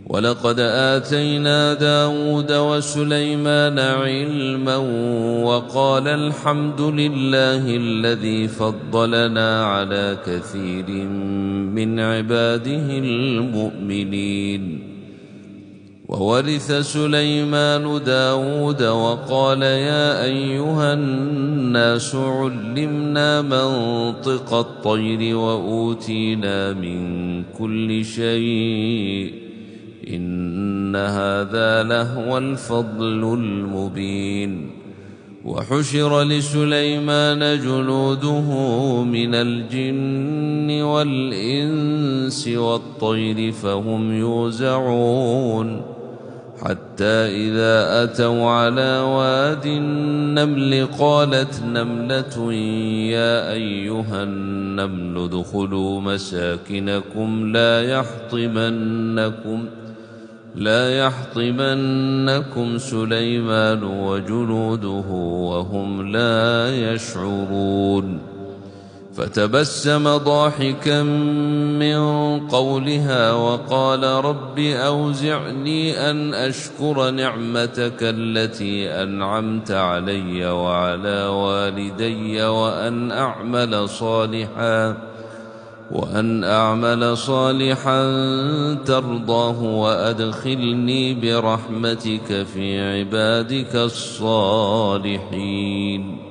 ولقد آتينا داود وسليمان علما وقال الحمد لله الذي فضلنا على كثير من عباده المؤمنين. وورث سليمان داود وقال يا أيها الناس علمنا منطق الطير وأوتينا من كل شيء إن هذا لهو الفضل المبين. وحشر لسليمان جنوده من الجن والإنس والطير فهم يوزعون حتى إذا أتوا على واد النمل قالت نملة يا أيها النمل ادخلوا مساكنكم لا يحطمنكم سليمان وجنوده وهم لا يشعرون. فتبسم ضاحكا من قولها وقال رب أوزعني أن أشكر نعمتك التي أنعمت علي وعلى والدي وأن أعمل صالحا ترضاه وأدخلني برحمتك في عبادك الصالحين.